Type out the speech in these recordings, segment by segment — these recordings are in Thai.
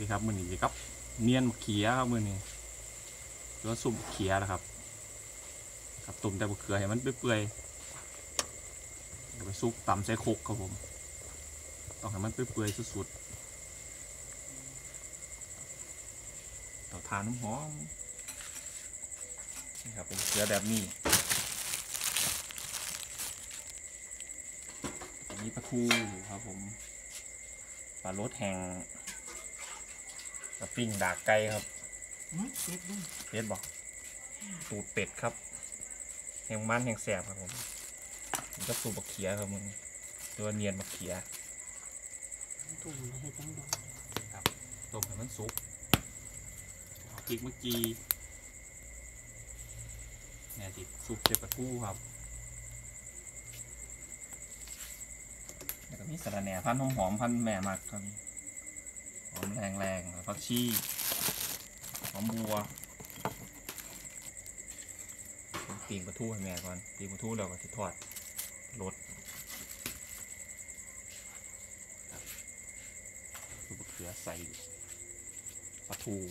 ดีครับมือนี้ครับเนียนเขียครับมือนี้แล้วสุ่มเขียนะครับกับตุ่มแต่บะเขือให้มันเปื่อยๆไปซุกตำใส่โคกครับผมต้องให้มันเปื่อยๆสุดๆต่อทานน้ำหอมนี่ครับเป็นเขียแบบนี้มีปลาทูครับผมปลารสแห้งกระปิ้งดากไก่ครับเป็ดบอกตูดเป็ดครับแห้งมันแห้งแสบครับผมนี่ก็สูบบักเขียครับมึงตัวเนียนบักเขียตุ่มให้จังดอกครับต้มให้มันสุกเอาพริกเมื่อกี้เนี่ยจิสุกเจ็บปลาทูครับแล้วก็มีสะระแหน่พันหอมพันแม่มักครับหอมแรงๆผักชีหอมบัวปีกปลาทูให้แม่ก่อนปีกปลาทูแล้วก็จะทอดรสสูบเขือใส่ปลาทู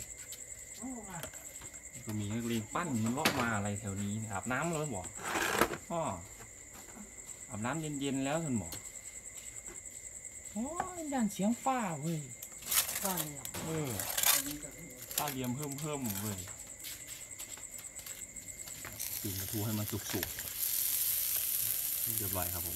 ก็มีนักเรียนปั้นมันลอกมาอะไรแถวนี้อาบน้ำแล้วบอกพ่ออาบน้ำเย็นๆแล้วท่านหมอโอ้ยด้านเสียงฟ้าเว้ยฟ้าเหลี่ยมฟ้าเหลี่ยมเพิ่มเว้ยปีนปลาทูให้มันสุกๆเรียบร้อยครับผม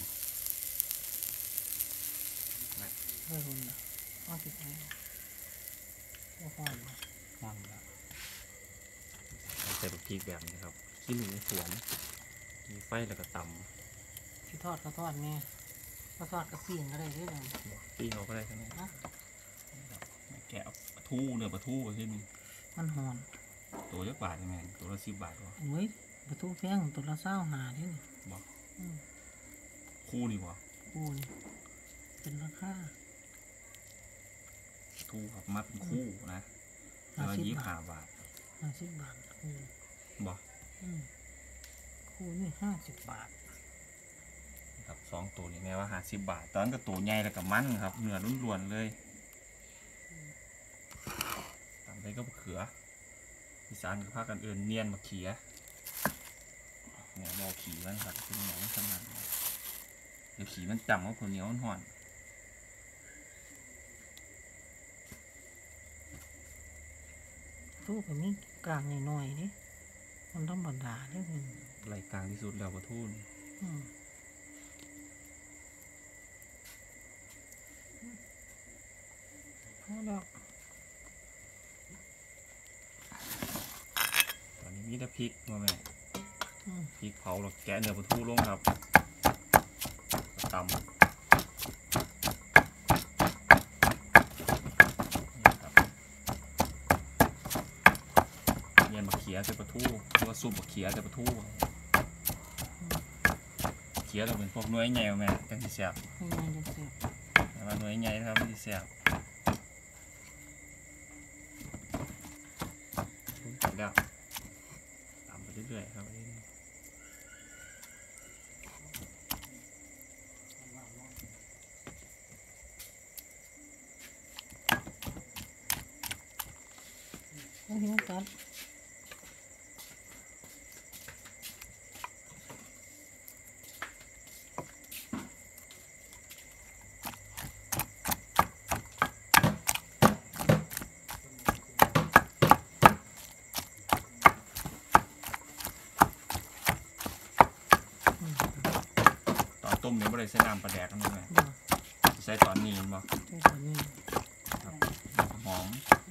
คุณเอาไปใช้ก็ฟ้ามันแล้วใส่ลูกพริกแบบนี้ครับขี้หนูสวมมีไฟแล้วก็ตำที่ทอดก็ทอดแม่ก็ทอดก็ปิ้งก็ได้ด้วยเลยปิ้งเราก็ได้ใช่ไหมแกะปลาทูเนื้อปลาทูขึ้นมันหอมตัวเยอะบาทใช่ไหมตัวละ10 บาทวะโอ้ยปลาทูแพงตัวละ25นี่บอกคู่นี่วะคู่นี่เป็นราคาทูครับมัดเป็นคู่นะตัวละ25 บาท 50 บาทคู่บอกคู่นี่50 บาทครับ2 ตัวนี่แม้ว่า50 บาทตอนนั้นก็ตัวใหญ่แล้วก็มันครับเนื้อล้วนๆเลยตามไปก็เขืออีสานก็พากันเอิญเนียนมาเขียเนี่ยโมขี่มันครับเป็นเหนียวขนาดเดี๋ยวขี่มันจำว่าคนเหนียวมันห่อนทูแบบนี้กลางหน่อยๆนี่มันธรรมดาได้เป็นไหลกลางที่สุดแล้วปลาทูนพอแล้วตอนนี้มีแต่พริกมาแม่พริกเผาเราแกะเนื้อปลาทูลงครับตำเนียนมะเขือใส่ปลาทูหรือว่าซุปมะเขือใส่ปลาทูเขียเราเป็นพวกน้อยใหญ่แม่จังที่แซ่บแต่ว่าน้อยใหญ่นะครับที่แซ่บแล้วตำไปเรื่อยๆครับต้องหิ้วกันตอนต้มเนี่ยไม่ได้ใส่น้ำปลาแดกนั่นเองใส่ตอนนี้มั้งใช่ตอนนี้หอม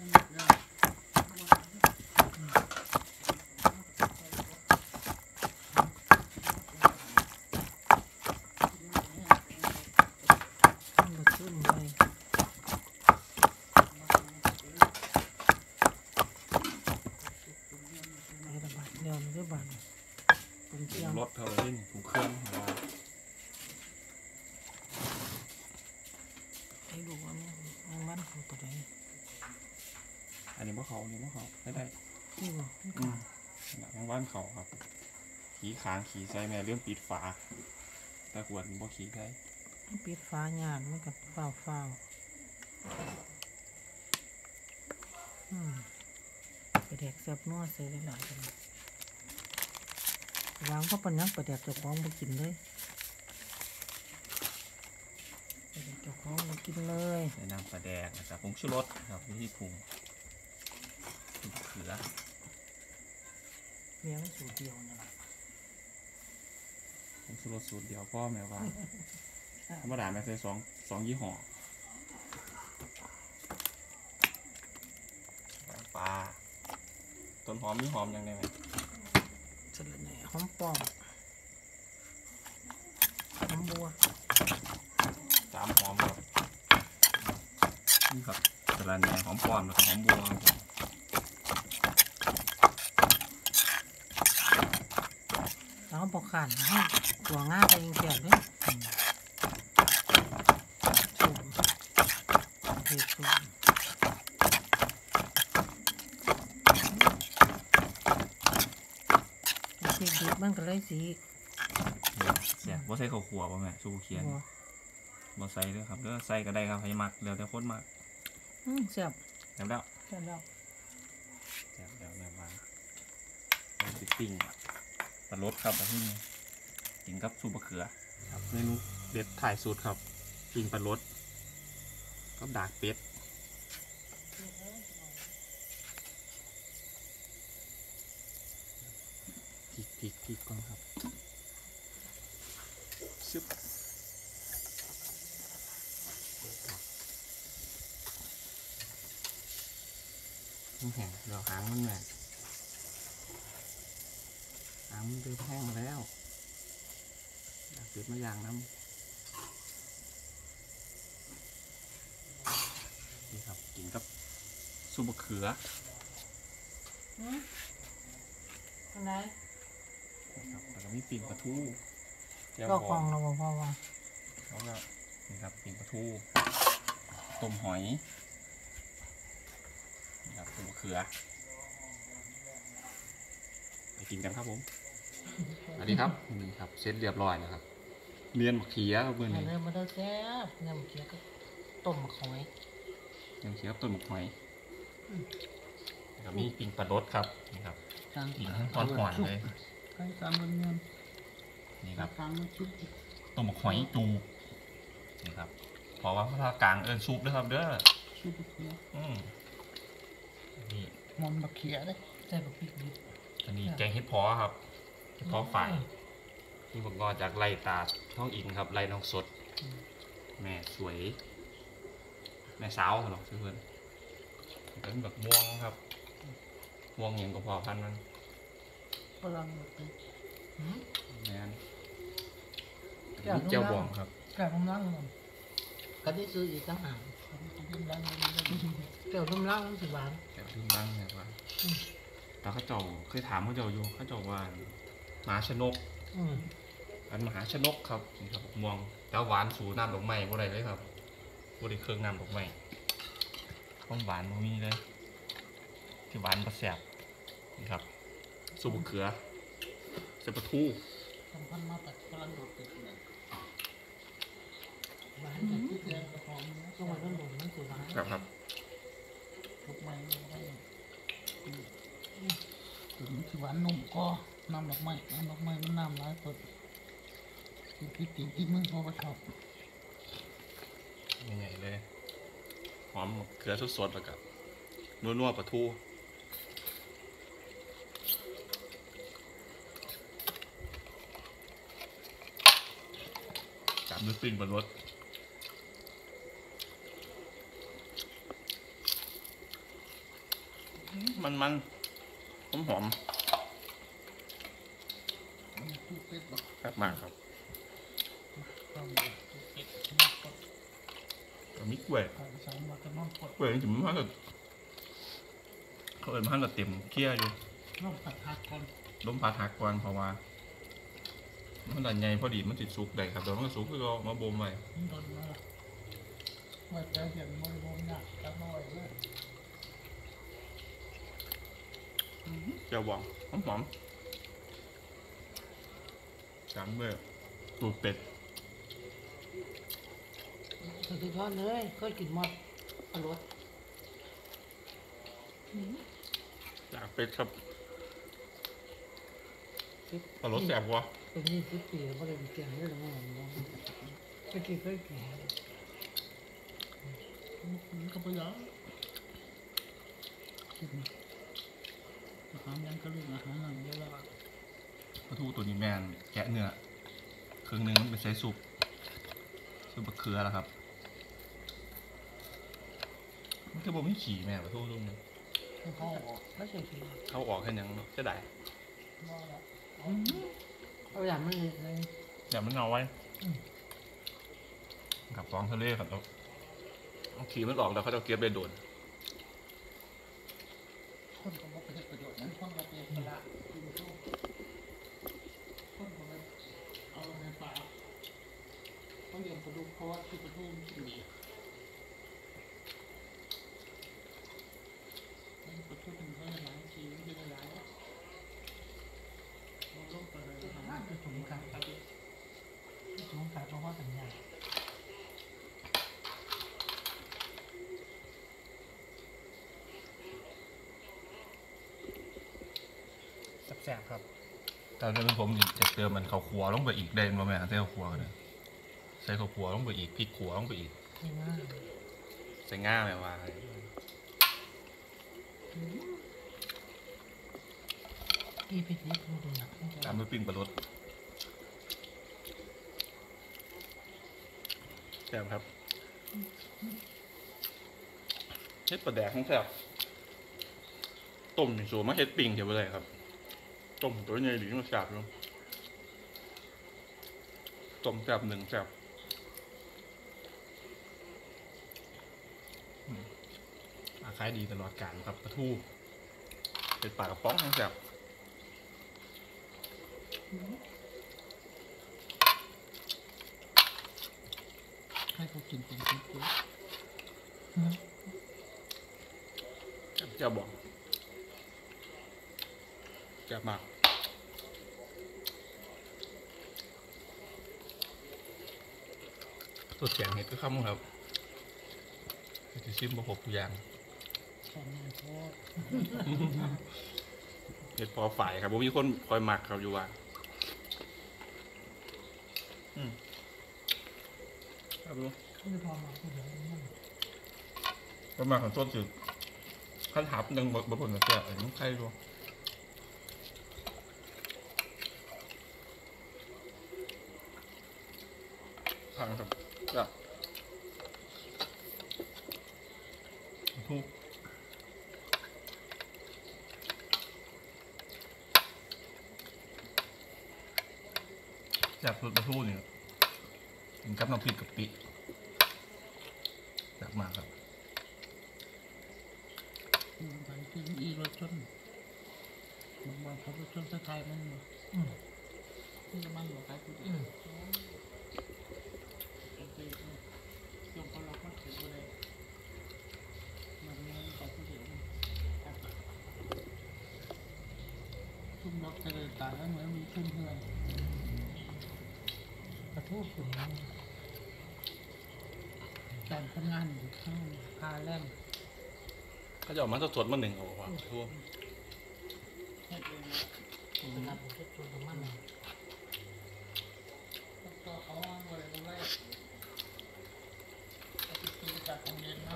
รสเท่าที่ถูกเครื่องของเราให้ดูว่ามันของตัวไหนอันนี้มะเขาได้นี่บ่ยังบ้านเขาครับขี่ค้างขี่ใส่แม่เรื่องปิดฝาแต่ขวดบ่ขี่ใส่ปิดฝาหยาดมันกับฝ้าปลาแดกแซ่บนัวใส่หลายๆกันวางเพราะปัญญังปลาแดกเจ้าของบ่กินเลยปลาแดกเจ้าของบ่กินเลยใส่น้ำปลาแดกนะครับผงชูรสครับวิธีปรุงเกลือเลี้ยงสูตรเดียวนี่แหละผงชูรสสูตรเดียวพ่อแม่ว่าธรรมดาแม่ใส่สองยี่ห้อปลาต้นหอมมีหอมยังไงไหมสลัดแหน่หอมป้อมหอมบัวสามหอมครับนี่ครับสลัดแหน่หอมป้อมแล้วก็หอมบัวครับผมแล้วก็บอกขันให้ตัวง่าไปยิงแก่ด้วยสูงเผ็ดสูงพริกดิบมันก็เลยสีเสียบ่ใส่ข้าวคั่วป่ะแม่ชูเขียนบัวบ่ใส่เด้อครับเด้อใส่ก็ได้ครับให้มักแล้วแต่คนมักแซ่บแล้วแซ่บแล้วแล้วแม่ว่าเป็นสิปิ้งปลาลดครับที่นี่กินกับซุปมะเขือครับเมนูเด็ดถ่ายสูตรครับปิ้งปลาลดกับดากเป็ดพริกก่อนครับซึบมันแห้งเดี๋ยวหางมันแหวกหางมันเริ่มแห้งแล้วดากเป็ดมาอย่างน้ำนี่ครับกินกับซุปมะเขืออะไรนะครับแล้วก็มีปิ่งปลาทูแก้วก็บคลออง เราบอกพ่อว่าแล้วก็นี่ครับปิ่งปลาทูต้มหอยนี่ครับมะเขือไปกินกันครับผมสวัสดีครับนี่ครับเสร็จเรียบร้อยนะครับเรียนมะเขือครับเพื่อนมานี่เริ่มมาเริ่มแซ่บเนี่ยเมื่อกี้ก็ต้มมะขอยยังเขียวต้นมะหอยแล้วก็มีปิ่งปลาลดครับนี่ครับจางปิ่งทั้งอ่อนๆเลยใช้ตามเงินนี่ครับทางมันชุบต้มมะหอยจูนี่ครับเพราะว่าภาคกลางซุปด้วยครับเด้อชุบเขียวนี่มันมะเขียเลยใส่บะพริกดิบอันนี้แกงเห็ดเพาะครับเห็ดเพาะฝ่ายนี่ผมก็จากไร่ตาดท้องอิงครับไร่น้องสด แม่สวย แม่สาวเหรอชื่อเพื่อนเป็นแบบม่วงครับม่วงอย่างก็พอพันธุ์มันฝรั่งบะพริกแม่นนี่เจ้าบองครับแก้วน้ำล้างมันก็ได้ซื้ออีกตั้งหากแก้วน้ำล้างมันสิหวานแต่ลืมบ้างเนี่ยว่าแต่เขาเจ้าเคยถามเขาเจ้าอยู่เขาเจ้าว่าหมาชนกอันมหาชนกครับนี่ครับม่วงแล้วหวานสูน้ำดอกไม้บ่ได้เลยครับบ่ได้เครื่องน้ำดอกไม้ความหวานบ่มีเลยที่หวานประแสบนี่ครับซุปมะเขือเสปลาทูสำคัญมากแต่ฝรั่งโดดติดเลยหวานจากที่เรียนกระหอมช่วงวันนั้นหลงมันสิหวานครับทุกไม้เลยได้ถึงสิหวานนุ่มก็น้ำดอกไม้มันน้ำร้ายสดกินพริกติ่งที่มึงพอประชอบใหญ่ๆเลยหอมเกลือสดๆแล้วกับนัวๆปลาทูจับด้วยปิ่งบนรถมันหอมแบบมากครับก็มีกล้วยกล้วยจริงๆมันก็เขาเอิญมันก็เต็มเคี้ยอยู่น้องผัดผักก่อนล้มพัดหักก่อนเพราะว่ามันดันใหญ่พอดีมันติดสุกได้ครับเดี๋ยวมันก็สุกก็มาบ่มไว้โดนมาเมื่อจะเห็นมือลมหนักจะน้อยเลยเจียวบองหอมๆจำเลยตูดเป็ดสุดยอดเลยเคยกินหมดอร่อยจากเป็ดครับปลาลดแสบวะเป็น20 ปีแล้วบ่ได้ไปเกี่ยงเลยหรอกมั้งไปกินเคยกินมันก็บ่อยากกินอาหารยังก็เรื่องอาหารนั่นเวลาปลาทูตัวนี้แมนแกะเนื้อครึ่งหนึงมันเป็นไซส์ซุปมะเขือแล้วครับมันก็บอกไม่ขี่แม่ปลาทูตรงนี้เขาออกไม่ใช่กินเข้าออกแค่ยังจะได้บ่ละเอาอย่างมันเลยอย่ามันเอาไว้กับฟองทะเลครับเอาขี่มันออกแล้วเขาจะเก็บไปโดนคนก็บ่ไปเฮ็ดประโยชน์นั้นคนก็ไปปลากินเข้าคนก็ไปเอาในป่าเขาเลี้ยงปลาดุกเพราะว่าที่ปลาดุกมันดีปลาดุกเป็นเขาหลายทีมันเป็นหลายเราลงไปเลยน่าจะสงการสงการเพราะว่าสัญญาแสบครับตอนนี้ผมจะเติมมันข้าวคั่วลงไปอีกได้ไหมแม่ใส่ข้าวคั่วกันเลยใส่ข้าวคั่วลงไปอีกพริกขั่วลงไปอีกง่ายใส่ง่าไหมว่ากี่พิธีพูดเลยนะตามด้วยปิ้งปลาลดแซ่บครับเฮ็ดปลาแดกของแซ่บต้มในสูมาเฮ็ดปิ้งเดี๋ยวไปเลยครับต้มตัวใหญ่หรือมันแซ่บอยู่ต้มแซ่บหนึ่งแซ่บขายดีตลอดกาลครับปลาทูเป็นปลากระป๋องของแซ่บให้เขากินเป็นชิ้นตัวจะบอกจะมากตัวแกงเห็ดก็ข้ามครับจะชิมประกบทุกอย่างแค่นี้พอเห็ดพอฝ่ายครับผมมีคนคอยหมักครับอยู่ว่าครับลูกไม่พอมาผู้เดียวนั่นประมาณของต้นจืดขั้นหับหนึ่งบะผลกระเทียมน้ำไข่ด้วยทางครับแบบทุกจากสุดประทูเนี่ยกินกับน้ำพริกกะปิจากมากครับไปกินอีรถชนบางวันเขารถชนสะไทยมันนี่มันหรอครับคุณยกเขาล็อกมันถือไปเลยมันเขาผู้เดียวทุ่มล็อกจะเลยตายแล้วเหมือนมีขึ้นเพื่อนกระทู้ขุนการทำงานอยู่ข้างพาแล่นเขาจะออกมาสดๆมาหนึ่งเอาว่าทั่วเฮ็ดเองนะเป็นรับเฮ็ดตัวของมันก็เขาวางไว้ตรงแรกเอาไปกินจากโรงเรียนนะ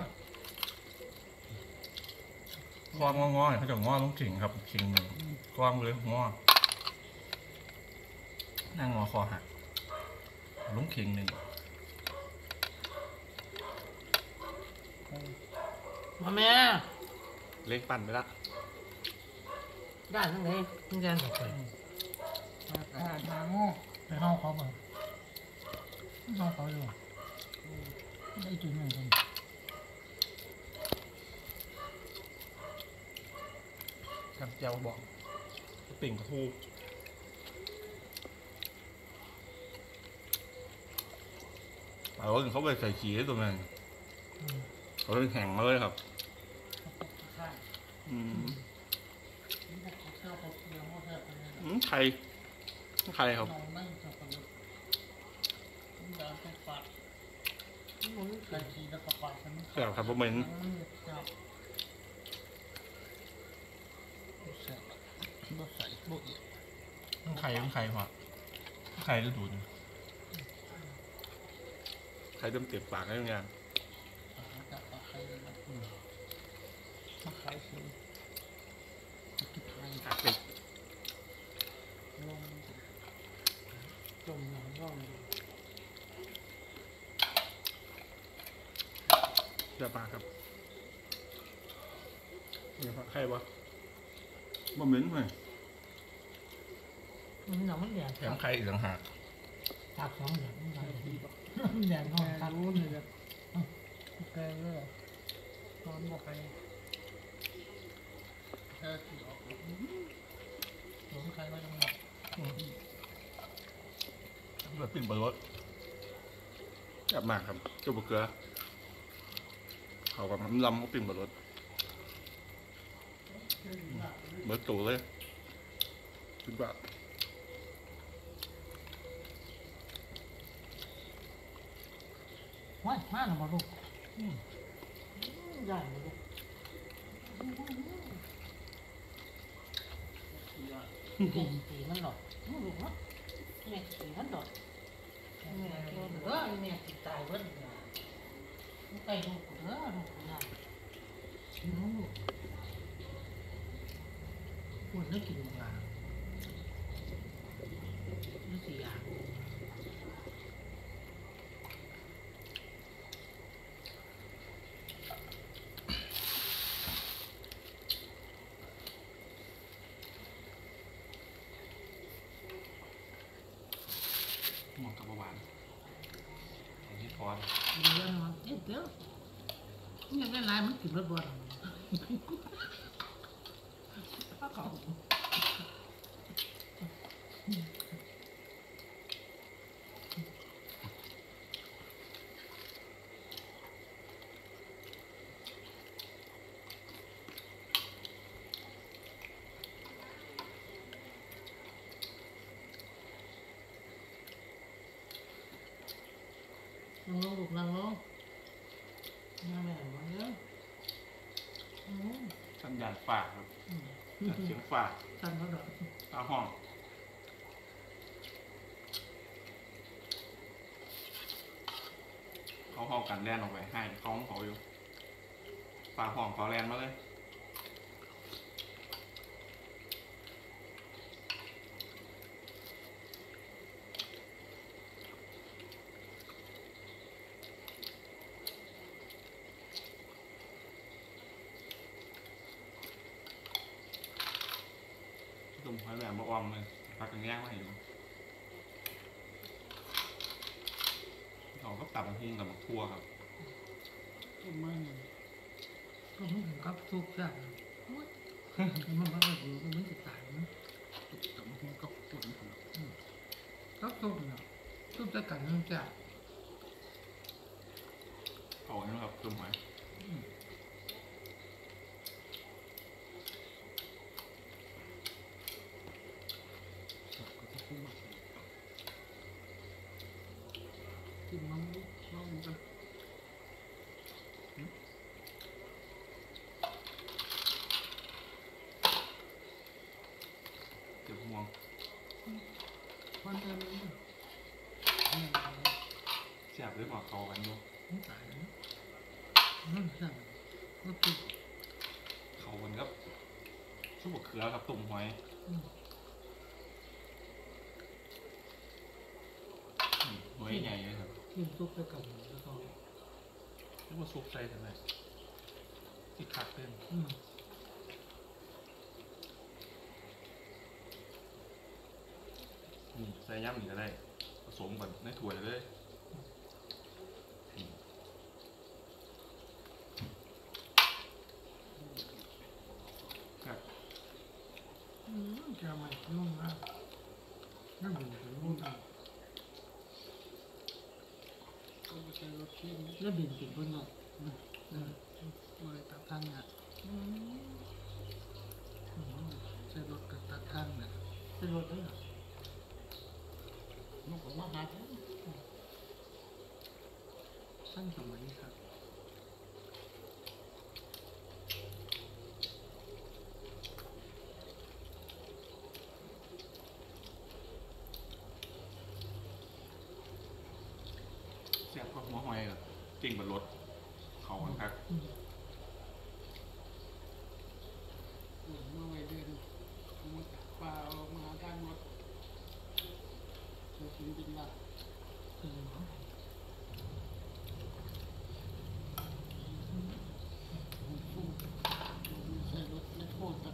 คว้างงอๆเขาจะงอลงขิงครับขิงหนึ่งคว้างเลยงอนั่งงอคอหักลงขิงหนึ่งมาแม่เล็กปั่นไปละได้ทั้งไหนทั้งแกนมาโง่ไปเข้าเขาบ่เข้าเขาอยู่ได้จุดหนึ่งคนครับเจ้าบอกปิ่งกระทูเอาเขาไปใส่ขี้ตัวมันเขาเป็นแข็งมาเลยครับไข่ครับ แซ่บครับผมเหม็นไข่ต้องไข่พอไข่จะดูดไข่เต็มเต็มปากได้ยังไงจับปลาไข่เลยนะมาขายเฉยกินไข่หักเด็กลงจมน้ำร่องเดือดปากครับเนี่ยไข่ปะบ่เหม็นไหมมันหนังมันแดงแถมไข่อีกต่างหากตักสองอย่างมันแดงห้องตักรู้เลยแบบแกงเลยร้อนบอกไปแค่ที่ออกหลงใครมาจังหวะแบบปิ่นบนรถแซ่บมากครับจุบเกลือเขากับน้ำลำก็ปิ่นบนรถเบิร์ตตูเลยคิดว่าว้ายมาหน่อยมาลูกใหญ่เลยลูกตีมันหรอกลูกเนาะแม่ตีมันหรอกแม่ตัวเด้อแม่ติดตายเบิ้ลไปลูกเด้อลูกนะลูกควรได้กินงาไม่สิอย่างหมดกับหวานอันนี้ทอดเดี๋ยวนะเดี๋ยวนี่ยังได้ลายมันกินรถบอลถ้าเขา นั่งลงลูกนั่งลงนั่งแม่มาเยอะสัญญาณฝากครับเสียงฝากสั่นเขาดอกตาห้องเขาห้องกันแลนออกไปให้เขาของเขาอยู่ฝากห้องเขาแลนมาเลยตุ่มหอยแหลมบะออมเลยพักกันแย่งมาให้อยู่เขาก็ตับทิ้งกับทั่วครับก็ไม่ก็มึงกับทุกอย่างมันก็อยู่ก็มันจะตายนะตุ่มหัวกับตุ่มหัวกับตุ่มเนาะตุ่มจะกันยังจะเขาอันนี้ครับตุ่มหอยกินมันลองกันเจ็บห่วงวันเดียวเลยเสียบด้วยหมอเขากันอยู่ไม่ตายนะนั่นสั่งก็ติดเขากันครับซุปบะเขือครับตุ่มหอยหอยใหญ่เลยครับกินซุปไปกับแล้วก็นึกว่าซุปใส่ทำไมที่คักเต้นใส่ย่ำอีกก็ได้ผสมกันในถ้วยเลยครับแกไม่นุ่มนะนั่นเป็นนุ่มนะก็ไม่ใช่รสที่แล้วบินกินบนนอกเลยตัดทางเนี่ยใช้รถกับตัดทางเนี่ยใช้รถด้วยเหรอนุ่มของมหาชัยสั้นสมัยครับปิ้งบนรถเขากันครับมาไว้เดินมาจากป่ามาด้านรถจะกินดินละใส่รถและโคตรตัด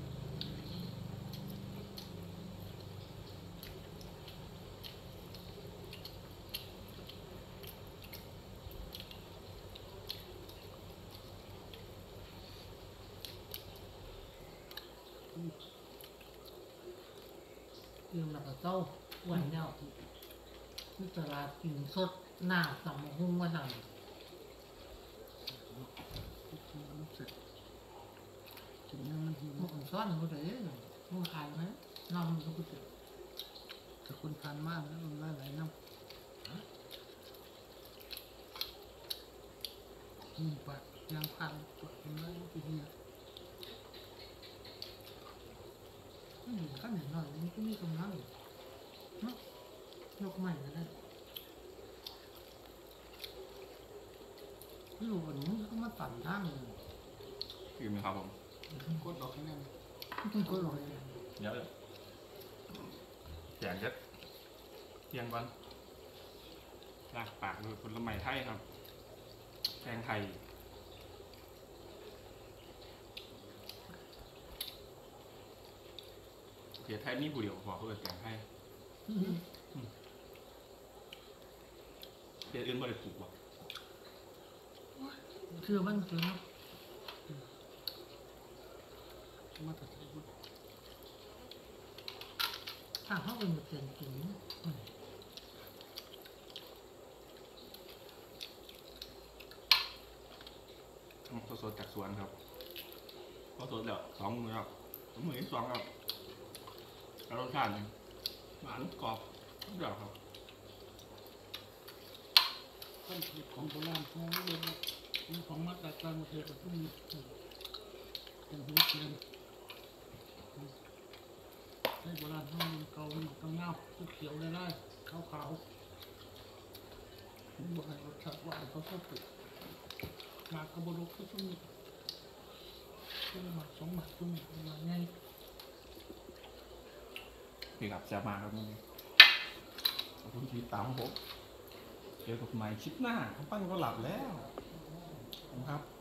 ยืมหลักเจ้าวันเดียวที่ตลาดกินสดหน้าสมหุ้งมาสั่งกินมันหิวมันซ้อนมันเลยมันขายไหมน้ำมันก็เจอแต่คนทานมากแล้วมันได้หลายน้ำปัดยางพันปัดมันได้ทีเดียวข้าวเหนียวหน่อยมันก็มีกำลังเนาะยกใหม่ก็ได้ไม่รู้วันนี้ก็มาปั่นทางเลยคือมีครับผมกดดอกให้แน่นต้องกดดอกให้แน่นเดี๋ยวแจกเยอะเที่ยงก่อนลากปากด้วยผลไม้ไทยครับแกงไทยเสียไทยมีผู้เดียวพอเพื่อแกงไทยเสียอื่นบ่ได้ปลูกหรอกคือมันคือเนาะมาตัดให้บุญถ้าเขาเป็นเกินจริงสดๆจากสวนครับพอสดแล้ว2 มื้อครับมื้อที่ 2ครับแล้วรสชาติหวานกรอบทุกอย่างครับต้นผิดของโบราณของเดิมมันของมาจากต่างประเทศก็ต้องมีเป็นหัวเทียนใช้โบราณเขาเก่าต้องเงาเขียวได้ขาวๆบอกให้รสชาติหวานเขาชอบติดหมากกระบอกก็ต้องมีหมาก2 หมากต้องมีหมากง่ายพี่ครับจะมาครับมึงขอบคุณที่ตามผมเจอกับใหม่คลิปหน้าผมปั้นก็หลับแล้วครับ